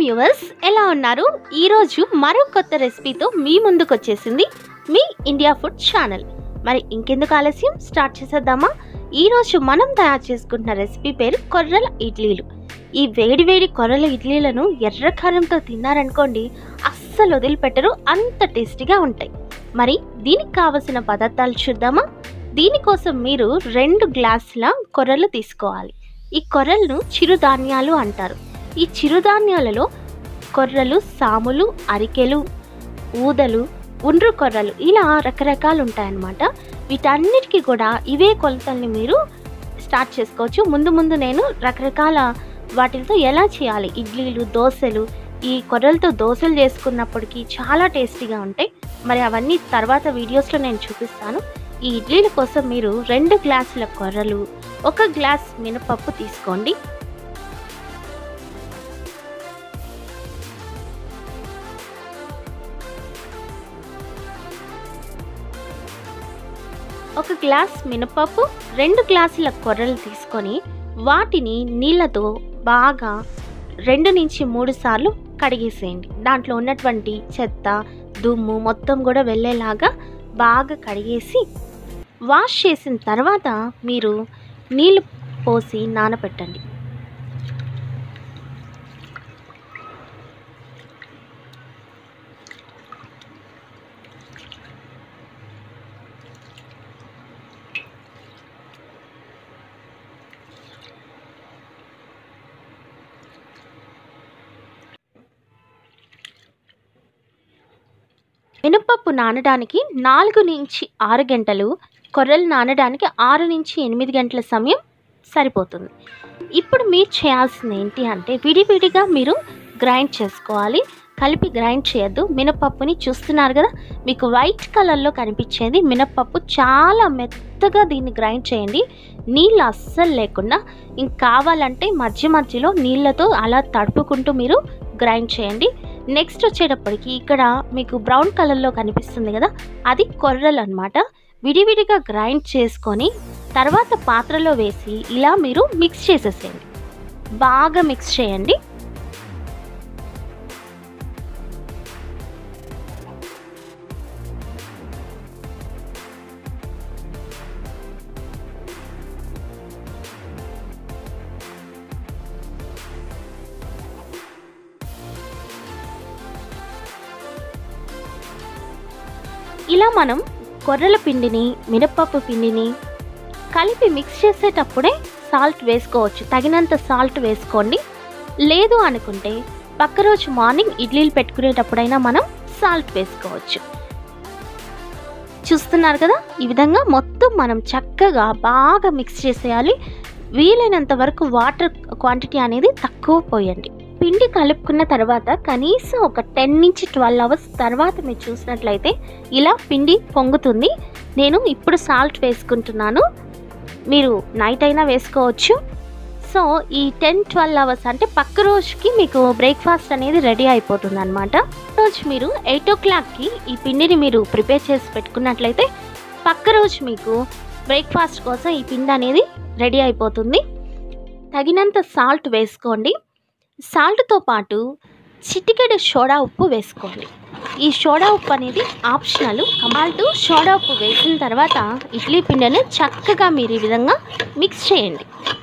Viewers, ఎలా ఉన్నారు? ఈరోజు మరో కొత్త రెసిపీతో మీ ముందుకు వచ్చేసింది మీ ఇండియా ఫుడ్ ఛానల్. మరి ఇంకెందుకు ఆలస్యం, స్టార్ట్ చేసేద్దామా? ఈరోజు మనం తయారు చేసుకుంటున్న రెసిపీ పేరు కొర్రల ఇడ్లీలు. ఈ వేడి వేడి కొర్రల ఇడ్లీలను ఎర్ర కారంతో తిన్నారనుకోండి, అస్సలు వదిలిపెట్టరు, అంత టేస్టీగా ఉంటాయి. మరి దీనికి కావలసిన పదార్థాలు చూద్దామా? దీనికోసం మీరు 2 గ్లాసుల కొర్రలు తీసుకోవాలి. ఈ కొర్రలను చిరుధాన్యాలు అంటారు. ఈ చిరుధాన్యాలలో కొర్రలు, సాములు, అరికెలు, ఊదలు, ఉండ్రు కొర్రలు ఇలా రకరకాలు ఉంటాయన్నమాట. వీటన్నిటికీ కూడా ఇవే కొలతల్ని మీరు స్టార్ట్ చేసుకోవచ్చు. ముందు నేను రకరకాల వాటితో ఎలా చేయాలి ఇడ్లీలు, దోశలు, ఈ కొర్రలతో దోశలు చేసుకున్నప్పటికీ చాలా టేస్టీగా ఉంటాయి. మరి అవన్నీ తర్వాత వీడియోస్లో నేను చూపిస్తాను. ఈ ఇడ్లీల కోసం మీరు 2 గ్లాసుల కొర్రలు, 1 గ్లాస్ మినపప్పు తీసుకోండి. ఒక గ్లాస్ మినపప్పు, 2 గ్లాసుల కొర్రలు తీసుకొని వాటిని నీళ్ళతో బాగా 2 నుంచి 3 సార్లు కడిగేసేయండి. దాంట్లో ఉన్నటువంటి చెత్త, దుమ్ము మొత్తం కూడా వెళ్ళేలాగా బాగా కడిగేసి వాష్ చేసిన తర్వాత మీరు నీళ్ళు పోసి నానబెట్టండి. మినపప్పు నానడానికి 4 నుంచి 6 గంటలు, కొర్రలు నానడానికి 6 నుంచి 8 గంటల సమయం సరిపోతుంది. ఇప్పుడు మీరు చేయాల్సింది ఏంటి అంటే, విడివిడిగా మీరు గ్రైండ్ చేసుకోవాలి. కలిపి గ్రైండ్ చేయొద్దు. మినపప్పుని చూస్తున్నారు కదా, మీకు వైట్ కలర్లో కనిపించేది మినపప్పు. చాలా మెత్తగా దీన్ని గ్రైండ్ చేయండి, నీళ్ళు అస్సలు లేకుండా. ఇంక కావాలంటే మధ్యలో నీళ్ళతో అలా తడుపుకుంటూ మీరు గ్రైండ్ చేయండి. నెక్స్ట్ వచ్చేటప్పటికి ఇక్కడ మీకు బ్రౌన్ కలర్లో కనిపిస్తుంది కదా, అది కొర్రలు అన్నమాట. విడివిడిగా గ్రైండ్ చేసుకొని తర్వాత పాత్రలో వేసి ఇలా మీరు మిక్స్ చేసేసేయండి. బాగా మిక్స్ చేయండి. ఇలా మనం కొర్రల పిండిని, మినపప్పు పిండిని కలిపి మిక్స్ చేసేటప్పుడే సాల్ట్ వేసుకోవచ్చు. తగినంత సాల్ట్ వేసుకోండి. లేదు అనుకుంటే పక్క రోజు మార్నింగ్ ఇడ్లీలు పెట్టుకునేటప్పుడైనా మనం సాల్ట్ వేసుకోవచ్చు. చూస్తున్నారు కదా, ఈ విధంగా మొత్తం మనం చక్కగా బాగా మిక్స్ చేసేయాలి. వీలైనంత వరకు వాటర్ క్వాంటిటీ అనేది తక్కువ పోయండి. పిండి కలుపుకున్న తర్వాత కనీసం ఒక 10 నుంచి 12 అవర్స్ తర్వాత మీరు చూసినట్లయితే ఇలా పిండి పొంగుతుంది. నేను ఇప్పుడు సాల్ట్ వేసుకుంటున్నాను, మీరు నైట్ అయినా వేసుకోవచ్చు. సో ఈ 10-12 అవర్స్ అంటే పక్క రోజుకి మీకు బ్రేక్ఫాస్ట్ అనేది రెడీ అయిపోతుంది అనమాట. రోజు మీరు 8 o'clockకి ఈ పిండిని మీరు ప్రిపేర్ చేసి పెట్టుకున్నట్లయితే పక్క రోజు మీకు బ్రేక్ఫాస్ట్ కోసం ఈ పిండి అనేది రెడీ అయిపోతుంది. తగినంత సాల్ట్ వేసుకోండి. సాల్ట్తో పాటు చిటికెడు సోడా ఉప్పు వేసుకోండి. ఈ సోడా ఉప్పు అనేది ఆప్షనల్. సాల్ట్, సోడా ఉప్పు వేసిన తర్వాత ఇడ్లీ పిండిని చక్కగా మీరు ఈ విధంగా మిక్స్ చేయండి.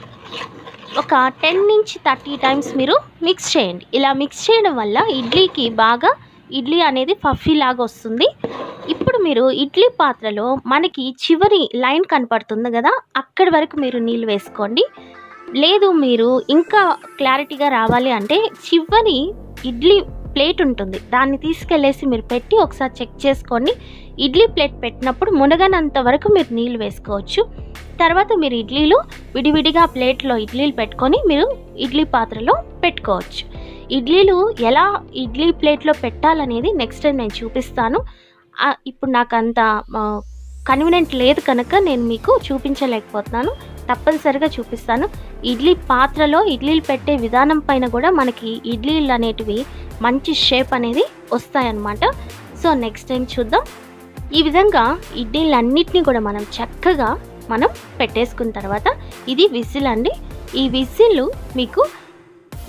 ఒక 10 నుంచి 30 టైమ్స్ మీరు మిక్స్ చేయండి. ఇలా మిక్స్ చేయడం వల్ల ఇడ్లీకి బాగా ఇడ్లీ అనేది పఫీ లాగా వస్తుంది. ఇప్పుడు మీరు ఇడ్లీ పాత్రలో మనకి చివరి లైన్ కనపడుతుంది కదా, అక్కడి వరకు మీరు నీళ్ళు వేసుకోండి. లేదు మీరు ఇంకా క్లారిటీగా రావాలి అంటే చివరి ఇడ్లీ ప్లేట్ ఉంటుంది, దాన్ని తీసుకెళ్ళేసి మీరు పెట్టి ఒకసారి చెక్ చేసుకోండి. ఇడ్లీ ప్లేట్ పెట్టినప్పుడు మునగనంత వరకు మీరు నీళ్ళు వేసుకోవచ్చు. తర్వాత మీరు ఇడ్లీలు విడివిడిగా ప్లేట్లో ఇడ్లీలు పెట్టుకొని మీరు ఇడ్లీ పాత్రలో పెట్టుకోవచ్చు. ఇడ్లీలు ఎలా ఇడ్లీ ప్లేట్లో పెట్టాలనేది నెక్స్ట్ టైం నేను చూపిస్తాను. ఇప్పుడు నాకు అంత కన్వీనియంట్ లేదు కనుక నేను మీకు చూపించలేకపోతున్నాను. తప్పనిసరిగా చూపిస్తాను. ఇడ్లీ పాత్రలో ఇడ్లీలు పెట్టే విధానం పైన కూడా మనకి ఇడ్లీలు అనేటివి మంచి షేప్ అనేది వస్తాయన్నమాట. సో నెక్స్ట్ టైం చూద్దాం. ఈ విధంగా ఇడ్లీలన్నిటినీ కూడా మనం చక్కగా పెట్టేసుకున్న తర్వాత ఇది విజిల్ అండి. ఈ విజిల్ మీకు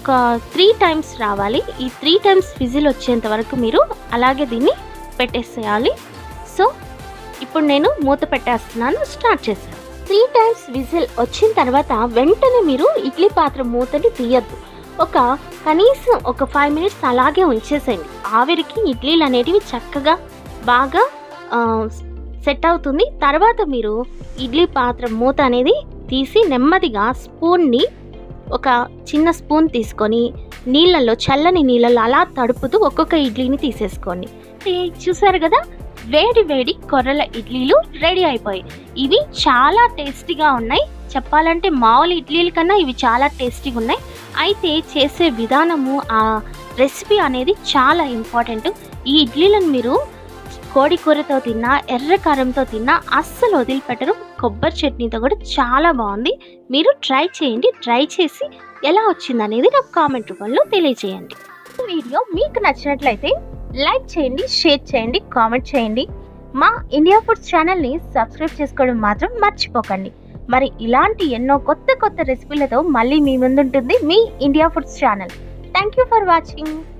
ఒక 3 టైమ్స్ రావాలి. ఈ 3 టైమ్స్ విజిల్ వచ్చేంత వరకు మీరు అలాగే దీన్ని పెట్టేసేయాలి. సో ఇప్పుడు నేను మూత పెట్టేస్తున్నాను. స్టార్ట్ చేశాను. 3 టైమ్స్ విజిల్ వచ్చిన తర్వాత వెంటనే మీరు ఇడ్లీ పాత్ర మూతని తీయద్దు. కనీసం ఒక 5 మినిట్స్ అలాగే ఉంచేసేయండి. ఆవిరికి ఇడ్లీలు అనేటివి చక్కగా బాగా సెట్ అవుతుంది. తర్వాత మీరు ఇడ్లీ పాత్ర మూత అనేది తీసి నెమ్మదిగా స్పూన్ని, ఒక చిన్న స్పూన్ తీసుకొని చల్లని నీళ్ళల్లో అలా తడుపుతూ ఒక్కొక్క ఇడ్లీని తీసేసుకోండి. చూసారు కదా, వేడి వేడి కొర్రల ఇడ్లీలు రెడీ అయిపోయాయి. ఇవి చాలా టేస్టీగా ఉన్నాయి. చెప్పాలంటే మామూలు ఇడ్లీల కన్నా ఇవి చాలా టేస్టీగా ఉన్నాయి. అయితే చేసే విధానము, ఆ రెసిపీ అనేది చాలా ఇంపార్టెంట్. ఈ ఇడ్లీలను మీరు కోడి కూరతో తిన్నా, ఎర్ర కారంతో తిన్నా అస్సలు వదిలిపెట్టరు. కొబ్బరి చట్నీతో కూడా చాలా బాగుంది. మీరు ట్రై చేయండి. ట్రై చేసి ఎలా వచ్చిందనేది నాకు కామెంట్ రూపంలో తెలియజేయండి. ఈ వీడియో మీకు నచ్చినట్లయితే లైక్ చేయండి, షేర్ చేయండి, కామెంట్ చేయండి. మా ఇండియా ఫుడ్స్ ఛానల్ని సబ్స్క్రైబ్ చేసుకోవడం మాత్రం మర్చిపోకండి. మరి ఇలాంటి ఎన్నో కొత్త రెసిపీలతో మళ్ళీ మీ ముందుంటుంది మీ India foods channel. Thank you for watching.